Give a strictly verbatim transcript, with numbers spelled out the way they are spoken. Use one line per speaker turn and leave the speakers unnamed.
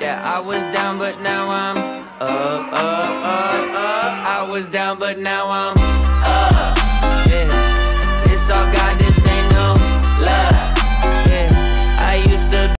Yeah, I was down, but now I'm up, up, up, up. I was down, but now I'm